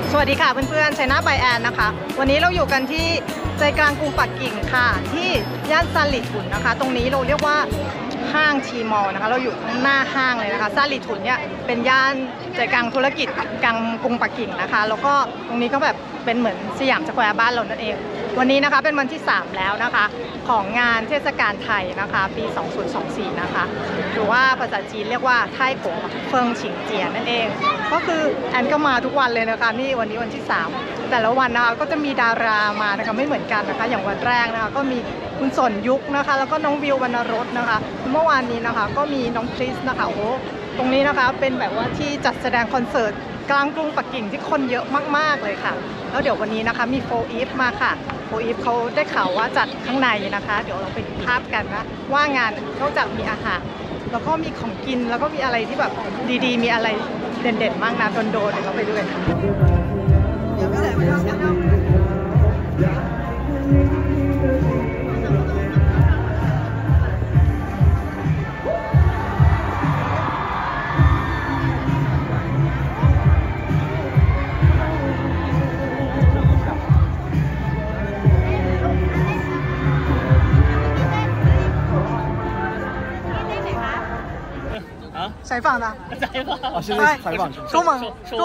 สวัสดีค่ะเพื่อนๆชัยนาท by แอนนะคะวันนี้เราอยู่กันที่ใจกลางกรุงปักกิ่งค่ะที่ย่านซาลิถุนนะคะตรงนี้เราเรียกว่าห้างทีมอลนะคะเราอยู่หน้าห้างเลยนะคะซาลิถุนเนี่ยเป็นย่านใจกลางธุรกิจกลางกรุงปักกิ่งนะคะแล้วก็ตรงนี้ก็แบบเป็นเหมือนสยามสแควร์บ้านเรานั่นเองวันนี้นะคะเป็นวันที่3แล้วนะคะของงานเทศกาลไทยนะคะปี2024นะคะหรือว่าภาษาจีนเรียกว่าไทกงเฟิงฉิงเจียนั่นเองก็คือแอนก็มาทุกวันเลยนะคะนี่วันนี้วันที่3แต่ละวันนะคะก็จะมีดารามานะคะไม่เหมือนกันนะคะอย่างวันแรกนะคะก็มีคุณสนยุคนะคะแล้วก็น้องวิววรรณรสนะคะเมื่อวานนี้นะคะก็มีน้องคริสนะคะโอ้ตรงนี้นะคะเป็นแบบว่าที่จัดแสดงคอนเสิร์ตกลางกรุงปักกิ่งที่คนเยอะมากๆเลยค่ะแล้วเดี๋ยววันนี้นะคะมีโฟอีฟมาค่ะโฟอีฟเขาได้ข่าวว่าจัดข้างในนะคะเดี๋ยวเราไปดูภาพกันนะว่างานนอกจากมีอาหารแล้วก็มีของกินแล้วก็มีอะไรที่แบบดีๆมีอะไรเด่นๆมากนะโดนๆเดี๋ยวเราไปดูกันค่ะ采访的， 哦，现在采访中文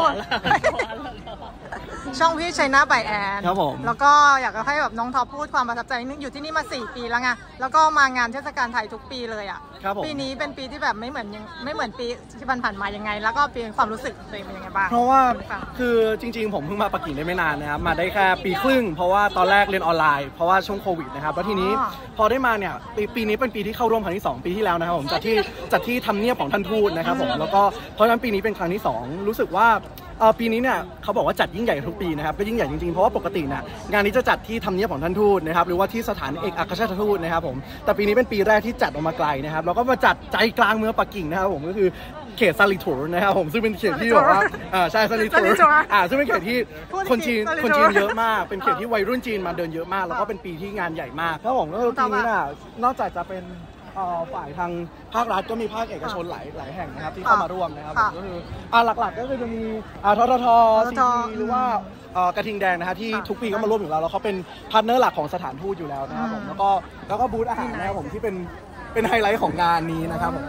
ช่องพี่ชัยนาท by แอนครับผมแล้วก็อยากจะให้แบบน้องท็อปพูดความประทับใจนิดนึงอยู่ที่นี่มา4 ปีแล้วไงแล้วก็มางานเทศกาลไทยทุกปีเลยอ่ะปีนี้เป็นปีที่แบบไม่เหมือนปีที่ผ่านมายังไงแล้วก็ปีความรู้สึกตัวเองเป็นยังไงบ้างเพราะว่าคือจริงๆผมเพิ่งมาปักกิ่งได้ไม่นานนะครับมาได้แค่ปีครึ่งเพราะว่าตอนแรกเรียนออนไลน์เพราะว่าช่วงโควิดนะครับแล้วทีนี้พอได้มาเนี่ยปีนี้เป็นปีที่เข้าร่วมครั้งที่2ปีที่แล้วนะครับผมจัดที่ทำเนียบของท่านทูตนะครับผมแล้วก็เพราะฉะนั้นปีนี้เป็นครั้งที่2รู้สึกว่าปีนี้เนี่ยเขาบอกว่าจัดยิ่งใหญ่ทุกปีนะครับก็ยิ่งใหญ่จริงๆเพราะว่าปกติเนี่ยงานนี้จะจัดที่ทำเนียบของท่านทูตนะครับหรือว่าที่สถานเอกอัครราชทูตนะครับผมแต่ปีนี้เป็นปีแรกที่จัดออกมาไกลนะครับแล้วก็มาจัดใจกลางเมืองปักกิ่งนะครับผมก็คือเขตซาลิถุนนะครับผมซึ่งเป็นเขตที่แบบว่าใช่ซาลิถุนซึ่งเป็นเขตที่คนจีนเยอะมากเป็นเขตที่วัยรุ่นจีนมาเดินเยอะมากแล้วก็เป็นปีที่งานใหญ่มากครับผมก็ปีนี้น่ะนอกจากจะเป็นฝ่ายทางภาครัฐก็มีภาคเอกชนหลายแห่งนะครับที่เข้ามาร่วมนะครับก็คือหลักๆก็คือจะมีททซีหรือว่ากระทิงแดงนะฮะที่ทุกปีก็มาร่วมอยู่แล้วเขาเป็นพาร์ทเนอร์หลักของสถานทูตอยู่แล้วนะครับผมแล้วก็บูธอาหารนะครับผมที่เป็นไฮไลท์ของงานนี้นะครับผม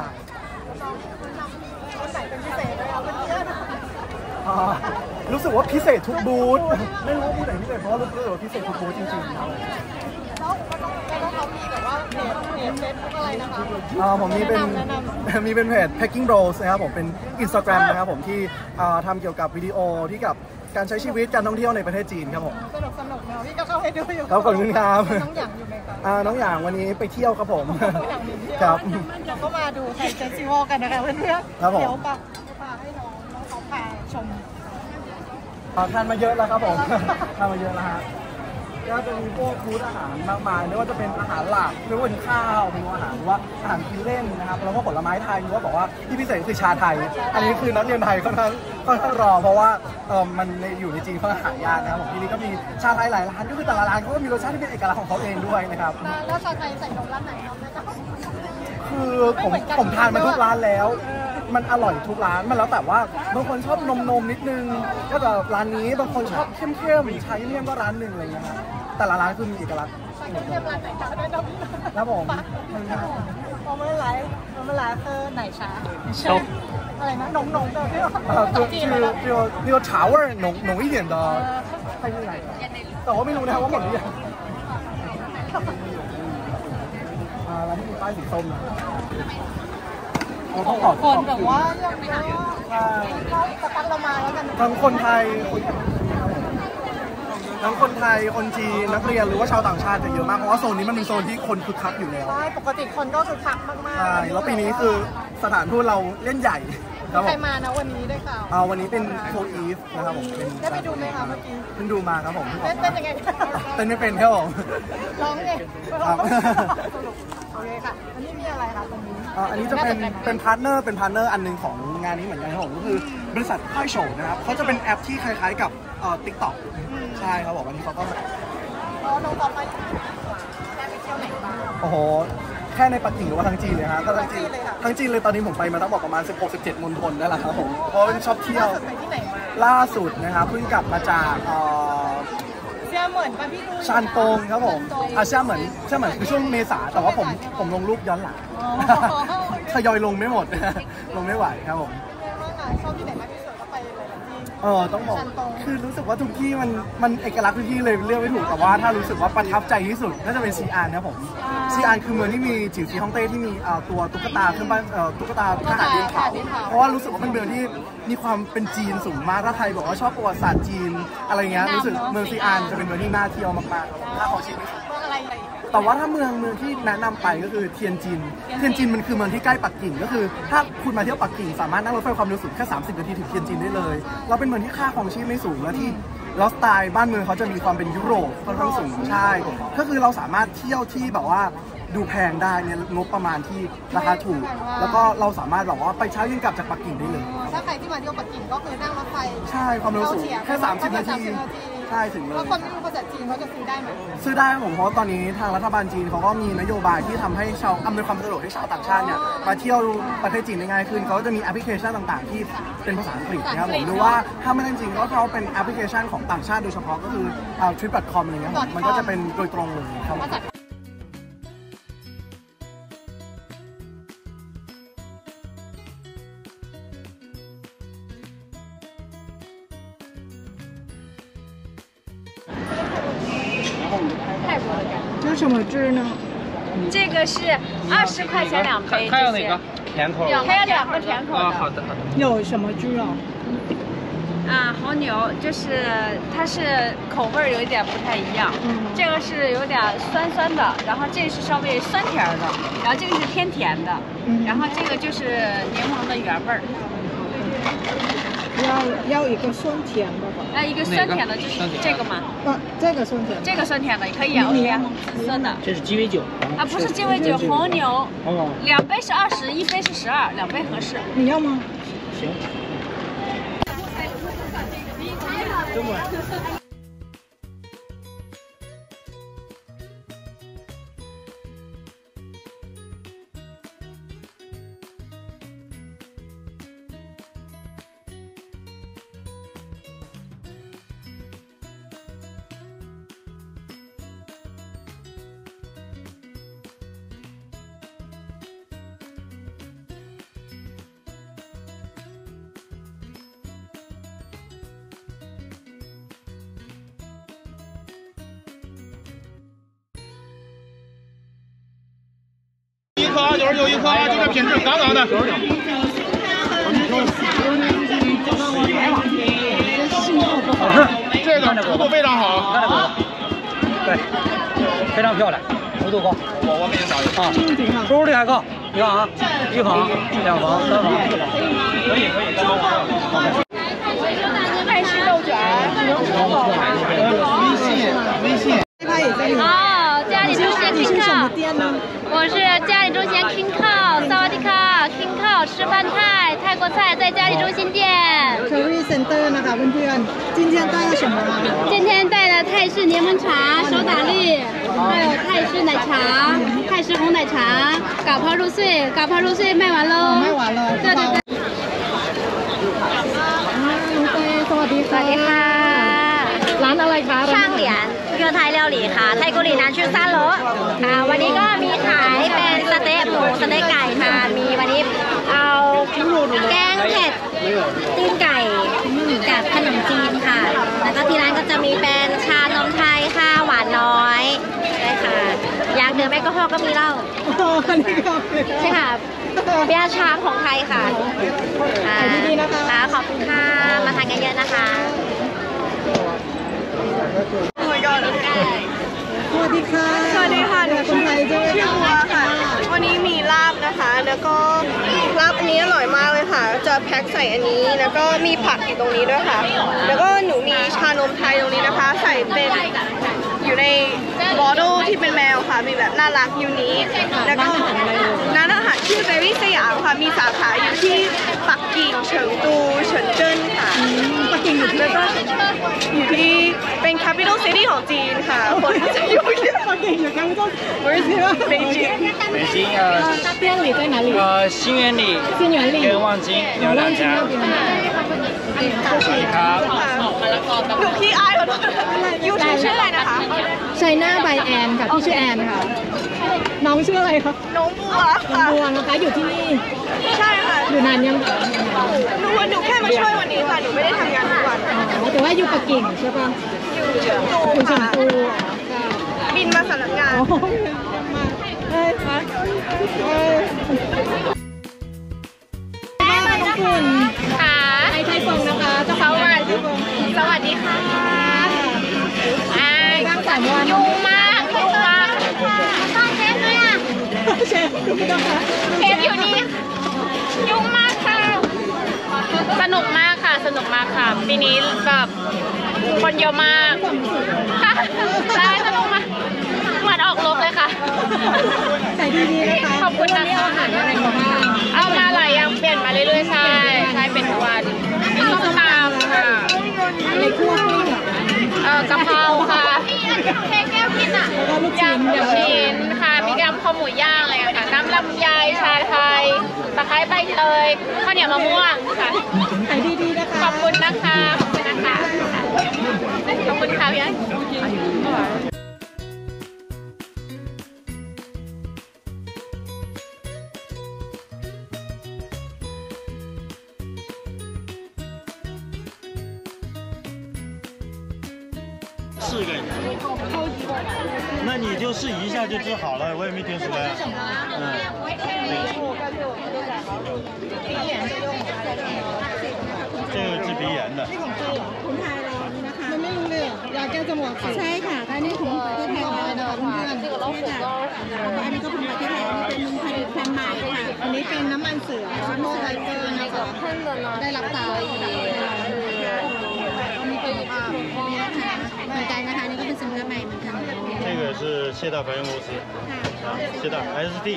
วันไหนเป็นพิเศษไหมครับเพื่อนๆรู้สึกว่าพิเศษทุกบูธไม่รู้ว่าบูธไหนพิเศษเพราะว่ารู้สึกว่าพิเศษทุกบูธจริงๆครับแล้วเขามีแบบว่าเพจเฟซบุ๊กอะไรนะคะผมมีเป็นเพจ Packing Bros นะครับผมเป็น Instagram นะครับผมที่ทำเกี่ยวกับวิดีโอที่กับการใช้ชีวิตการท่องเที่ยวในประเทศจีนครับผมสนุกเนาะพี่ก็เข้าให้ดูอยู่ครับขอบคุณครับน้องหยางอยู่ไหมครับน้องหยางวันนี้ไปเที่ยวครับผมครับเราก็มาดูไทยเฟสติวัลกันนะคะเพื่อนๆเดี๋ยวพาให้น้องเขาพาชมทานมาเยอะแล้วครับผมทานมาเยอะแล้วฮะก็จะมีพวกบูธอาหารมากมายไม่ว่าจะเป็นอาหารหลักไม่ว่าเป็นข้าวเมนูอาหารหรือว่าอาหารกินเล่นนะครับแล้วก็ผลไม้ไทยหรือว่าบอกว่าที่พิเศษคือชาไทยอันนี้คือนักเรียนไทยค่อนข้างรอเพราะว่ามันอยู่ในจีนค่อนข้างหายากนะครับผมที่นี่ก็มีชาไทยหลายร้านก็คือแต่ละร้านก็มีรสชาติที่เป็นเอกลักษณ์ของเขาเองด้วยนะครับแล้วชาไทยใส่นมร้านไหนครับคือผมทานมาทุกร้านแล้วมันอร่อยทุกร้านมันแล้วแต่ว่าบางคนชอบนมนิดนึงก็จะร้านนี้บางคนชอบเข้มชาเยี่ยมก็ร้านหนึ่งอะไรอย่างเงี้ยครับแต่ละร้านคือมีเอกลักษณ์ครับผมมันไม่หลายคือไหนชาอะไรนะนม就茶味浓一点的泰式奶茶แต่ว่าไม่รู้นะครับว่าหมดหรือยังร้านที่มีป้ายสีส้มนะคนแบบว่ายังไม่สักพักเรามาแล้วกันทั้งคนไทยคนจีนนักเรียนหรือว่าชาวต่างชาติจะเยอะมากเพราะว่าโซนนี้มันเป็นโซนที่คนคึกคักอยู่แล้วใช่ปกติคนก็คึกคักมากๆใช่แล้วปีนี้คือสถานทูตเราเล่นใหญ่ใครมานะวันนี้ได้ข่าววันนี้เป็นโฟอีฟนะครับผมได้ไปดูไหมคะเมื่อกี้เพิ่งดูมาครับผมเต้นยังไงเต้นไม่เป็นครับผมร้องไงโอเคค่ะอันนี้มีอะไรคะตรงนี้อันนี้จะเป็นพาร์ทเนอร์อันนึงของงานนี้เหมือนกันครับผมก็คือบริษัทค่ายโฉวนะครับเขาจะเป็นแอปที่คล้ายๆกับTikTok ใช่ครับผมวันนี้เขาก็น้องต่อไปได้ไปเที่ยวไหนบ้างโอ้โหคแค่ในปักกิ่งหรือว่าทั้งจีนเลยฮะก็ทั้งจีนเลยตอนนี้ผมไปมาต้องบอกประมาณ16-17 มณฑลนั่นแหละครับผมเพราะเป็นชอบเที่ยวล่าสุดนะครับเพิ่งกลับมาจากเชื่อเหมือนป่ะพี่ชานตงครับผมเชื่อเหมือนคือช่วงเมษาแต่ว่าผมลงรูปย้อนหลังทยอยลงไม่หมดลงไม่ไหวครับผมชอบที่ไหนมากที่สุดก็ไปเลยต้องบอกคือรู้สึกว่าทุกที่มันเอกลักษณ์ทุกที่เลยเลือกไม่ถูกแต่ว่าถ้ารู้สึกว่าประทับใจที่สุดน่าจะเป็นซีอานครับผมซีอานคือเมืองที่มีจิ๋วซีฮ่องเต้ที่มีตัวตุ๊กตาขึ้นบ้านตุ๊กตาทหารดินเผาเพราะว่ารู้สึกว่าเป็นเมืองที่มีความเป็นจีนสูงมากถ้าใครบอกว่าชอบประวัติศาสตร์จีนอะไรเงี้ยรู้สึกเมืองซีอานจะเป็นเมืองที่น่าเที่ยวมากๆถ้าของชีวิตแต่ว่าถ้าเมืองที่แนะนำไปก็คือเทียนจินมันคือเมืองที่ใกล้ปักกิ่งก็คือถ้าคุณมาเที่ยวปักกิ่งสามารถนั่งรถไฟความเร็วสูงแค่30 นาทีถึงเทียนจินได้เลยเราเป็นเมืองที่ค่าครองชีพไม่สูงและที่แล้วสไตล์บ้านเมืองเขาจะมีความเป็นยุโรปค่อนข้างสูงใช่ก็คือเราสามารถเที่ยวที่แบบว่าดูแพงได้เนี่ยงบประมาณที่ราคาถูกแล้วก็เราสามารถแบบว่าไปเช้าเย็นกลับจากปักกิ่งได้เลยถ้าใครที่มาเที่ยวปักกิ่งก็คือนั่งรถไฟใช่ความเร็วสูงแค่30 นาทีใช่ถึงเลยแล้วคนไม่รู้ภาษาจีนเขาจะซื้อได้ไหมซื้อได้ผมเพราะตอนนี้ทางรัฐบาลจีนเขาก็มีนโยบายที่ทำให้ชาวอำนวยความสะดวกให้ชาวต่างชาติเนี่ยมาเที่ยวประเทศจีนได้ง่ายขึ้นเขาจะมีแอปพลิเคชันต่างๆที่เป็นภาษาอังกฤษนะครับผมหรือว่าถ้าไม่ได้จริงก็เขาเป็นแอปพลิเคชันของต่างชาติโดยเฉพาะก็คือtrip.com อะไรเงี้ยมันก็จะเป็นโดยตรงเลยครับ这是什么汁呢？ 这个是20块钱2杯。 还有哪个甜口？ 还有2个甜口的。 好的。 有什么汁啊？ 牦牛就是它是口味有一点不太一样，这个是有点酸酸的，然后这个是稍微酸甜的，然后这个是偏甜的，然后这个就是柠檬的原味儿。 要一个酸甜的吧？ 一个酸甜的就是这个嘛？ 这个酸甜。 这个酸甜的也可以啊，OK啊，紫色的。 这是鸡尾酒不是鸡尾酒，红牛。2杯是20，1杯是12，2杯合适。 你要吗？ 行。 就是有一颗，这个品质杠杠的。这个弧度非常好， 看这个，对，非常漂亮，弧度高。 我给你找一个收视率还高，你看啊，1房、2房、3房，可以。 泰式豆卷， 微信。 家里中心 King Cow， 我是家里中心 King Cow， 萨瓦迪卡 King Cow 吃饭泰国菜在家里中心店。 Curry Center นะคะเพื่อนๆ今天带了什么？ 今天带了泰式柠檬茶、手打绿，还有泰式奶茶、泰式红奶茶、嘎泡入睡卖完喽。 卖完了。 对。 สวัสดีค่ะร้านอะไรคะช่างเหรียญเครือไทยเลี้ยวหลีค่ะไทยกุหรี่น้ำชื่อซ่าโลวันนี้ก็มีขายเป็นสเต๊ะหมูสเต๊ะไก่ค่ะมีวันนี้เอาแกงเผ็ดตีนไก่กับขนมจีนค่ะแล้วก็ที่ร้านก็จะมีเป็นชานมไทยค่ะหวานน้อยใช่ค่ะอยากดื่มแอลกอฮอล์ก็มีเหล้าใช่ค่ะเบียร์ช้างของไทยค่ะดีๆนะคะขอบคุณค่ะมาทานกันเยอะนะคะสวัสดีค่ะสวัสดีค่ะหนูชื่อบัวค่ะวันนี้มีลาบนะคะแล้วก็ลาบอันนี้อร่อยมากเลยค่ะจะแพ็คใส่อันนี้แล้วก็มีผักอยู่ตรงนี้ด้วยค่ะแล้วก็หนูมีชานมไทยตรงนี้นะคะใส่เป็นอยู่ในบอทเทิลที่เป็นแมวค่ะมีแบบน่ารักยูนิคแล้วก็ร้านอาหารชื่อเบรี่สยามค่ะมีสาขาอยู่ที่ปักกิ่งเฉิงตูเฉินเจิ้นค่ะปักกิ่งอยู่ที่แล้วก็อยู่ที่เป็นแค capital city ของจีนค่ะคนก็จะอยู่ที่ปักกิ่งอยู่ capital 不是北京北京店里在哪里？ 新源里跟望京有2家。 หนูขี้อายขอโทษยูทูบชื่ออะไรนะคะ China by Ann ค่ะพี่ชื่อแอนค่ะน้องชื่ออะไรคะน้องบัวน้องค่ะบัวนะคะอยู่ที่นี่ใช่ค่ะอยู่นานยังคะหนูแค่มาช่วยวันนี้ค่ะหนูไม่ได้ทำงานทุกวันแต่ว่าอยู่ปักกิ่งใช่ปะอยู่เฉิงตูอยู่เฉิงค่ะตูบินมาสำนักงานโอ้ยมาเฮ้ยมาเฮ้ยน้องคุณค่ะไทยฟงนะคะเจ้าของร้านไทยฟงสวัสดีค่ะอ่าบ้าง3 วันยุ่งมากยุ่งมากตอนเชฟเลยอ่ะเชฟดูไม่ต้องคะเชฟอยู่นี่ยุ่งมากค่ะ สนุกมากค่ะ สนุกมากค่ะปีนี้แบบคนเยอะมากค่ะใช่สนุกมากเหมือนออกรบเลยค่ะใส่ดีๆนะคะขอบคุณนะคะอาหารอะไรมาบ้างเอามาหลายอย่างเปลี่ยนมาเรื่อยๆใช่ใช่เป็นทุกวันมีส้มตำค่ะอะไรคั่วกลิ้งเหรอกะเพราค่ะแค่แก้วกินอ่ะแล้วก็ลูกชิ้นยำชิ้นค่ะมียำคอหมูย่างอะไรอย่างเงี้ยค่ะน้ำลำไยชาไทยตะไคร้ใบเตยข้าวเหนียวมะม่วงค่ะขายดีๆนะคะขอบคุณนะคะขอบคุณนะคะขอบคุณค่ะพี่อัน试一个，那你就试一下就治好了，我也没听说呀。这个治鼻炎的。 คนไทยเรานี่นะคะมันไม่รู้เลยยาแก้จมูกใช่ค่ะอันนี้ของประเทศไทยเลยนะคะเพื่อนๆอันนี้ก็ของประเทศไทยเป็นผลิตภัณฑ์ใหม่ค่ะอันนี้เป็นน้ำมันเสือชิโมไทเกอร์นะคะได้รับตาเหมือนกันนะคะนี่ก็เป็นสินค้าใหม่เหมือนกัน这个是谢大保险公司，谢大 SD，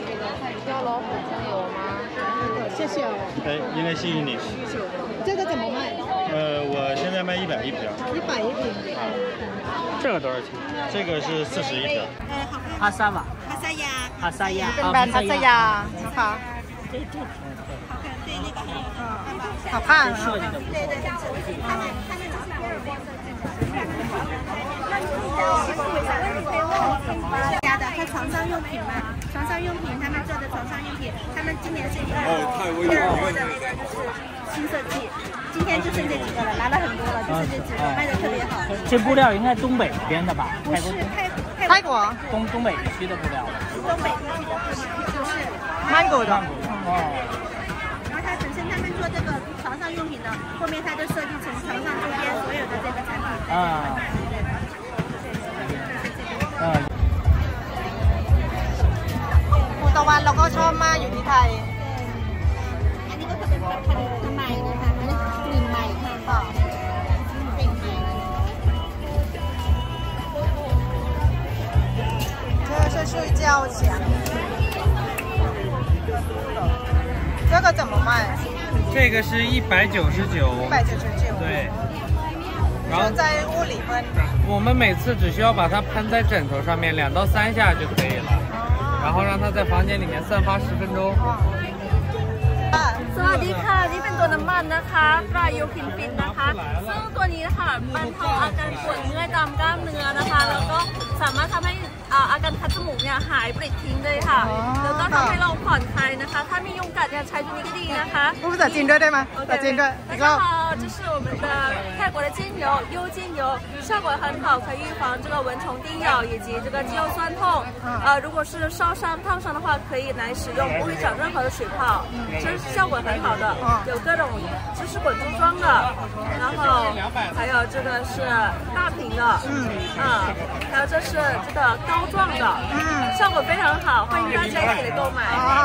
谢谢哦哎，应该谢谢你。 这个怎么卖我现在卖100一瓶。 100一瓶这个多少钱？这个是40一瓶。 哈萨瓦， พัทยา哈萨亚， เป็นแบรนด์พัทยานะคะ好看设计的不错。 家的，它床上用品嘛，床上用品他们做的床上用品，他们今年是第二波的那个就是新设计，今天就剩这几个了，拿了很多了，就剩这几个，卖的特别好。 这布料应该东北编的吧？ 不是泰国东北地区的布料。 东北地区的，就是曼谷的哦。 然后它本身他们做这个床上用品的，后面它就设计成床上周边所有的这个产品。 啊。 ภูตะวันเราก็ชอบมากอยู่ที่ไทยอันนี้ก็คือเป็นผลิตภัณฑ์ใหม่นะคะอันนี้กลิ่นใหม่ค่ะกลิ่นใหม่这是睡觉前这个怎么卖这个是199，199。对。然后在屋里闷我们每次只需要把它喷在枕头上面2到3下就可以了，然后让它在房间里面散发10分钟。 สวัสดีค่ะนี่เป็นตัวน้ำมันนะคะปลาโยคินฟินนะคะซึ่งตัวนี้ค่ะบรรเทาอาการปวดเมื่อยตามกล้ามเนื้อนะคะแล้วก็สามารถทำให้อาการคัดจมูกเนี่ยหายปลิดทิ้งเลยค่ะแล้วก็ทำให้เราผ่อนคลายนะคะถ้ามียุงกัดเนี่ยใช้ตัวนี้ก็ดีนะคะพูดภาษาจีนด้วยได้ไหมภาษาจีนด้วยอีกรอบ这是我们的泰国的精油优精油效果很好可以预防这个蚊虫叮咬以及这个肌肉酸痛如果是烧伤烫伤的话可以来使用不会长任何的水泡这是效果很好的有各种芝士滚珠装的然后还有这个是大瓶的还有这是这个膏状的效果非常好欢迎大家一起来购买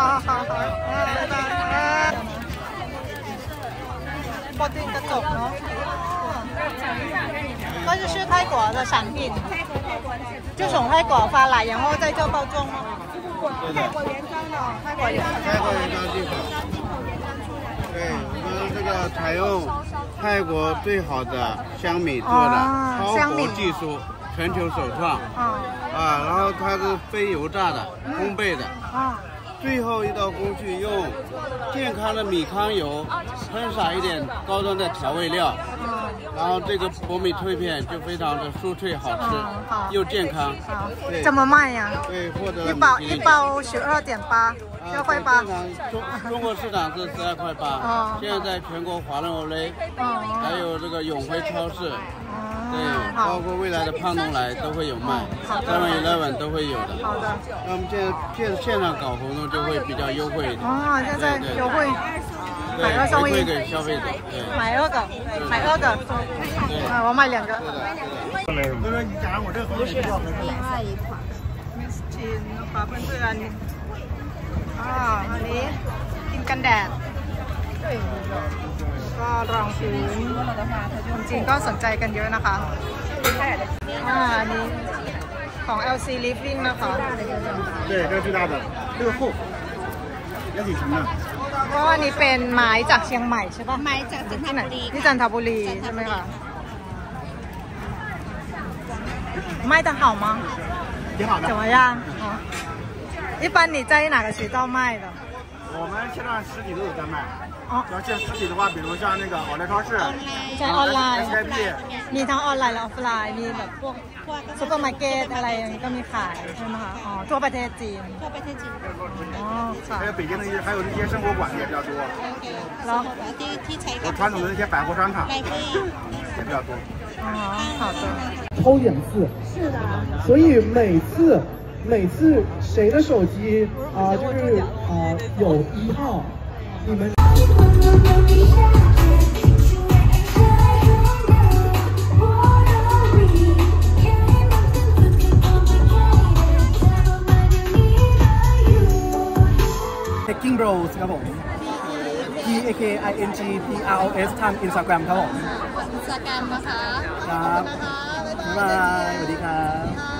ปกติกระจกเนาะก็จะ是泰国的产品就从泰国发来然后再做包装吗泰国原装的泰国原装进口对我们这个采用泰国最好的香米做的，超薄技术，全球首创。然后它是非油炸的，烘焙的。最后一道工序用健康的米糠油喷洒一点高端的调味料，然后这个薄米脆片就非常的酥脆好吃，又健康。 怎么卖呀？ 对，获得一包12.8，12.8。 中国市场是12.8块，现在在全国华润欧蕾，还有这个永辉超市。对，包括未来的胖东来都会有卖，7-11都会有的。 好的。 那我们现场搞活动就会比较优惠一点。 现在优惠， 买2送1，回馈给消费者。对， 买2个，我买2个。 哥哥，你讲我这个东西要很另外一款 Miss Jean นะคะเพื่อนๆอันนี้กินกันแดดก็รองพื้นคนจีนก็สนใจกันเยอะนะคะอันนี้ของ LC Living นะคะ对，这是最大的，这个厚，也挺沉的。 เพราะว่าอันนี้เป็นไม้จากเชียงใหม่ใช่ปะไม้จากจันทบุรีที่จันทบุรีใช่ไหมคะ卖的好吗？ 挺好的。 怎么样？一般你在哪个渠道卖的？ 我们线上实体都有在卖。要线实体的话，比如像那个奥莱超市， 在ออนไลน์ SKP มีทั้งออนไลน์และออฟไลน์มีแบบพวกซุปเปอร์มาร์เก็ตอะไรอย่างนี้ก็มีขายใช่ไหมคะทั่วประเทศจีนทั่วประเทศจีนค่ะ还有北京的还有那些生活馆也比较多， แล้วที่ใช้和传统的那些百货商场也比较多。 好的。 抽眼刺，是的，所以每次谁的手机就是有1号，你们。Taking Bros ครับผม TAKING PROS ทาง Instagram ครับผม Instagram นะคะครับบ๊ายบายสวัสดีครับ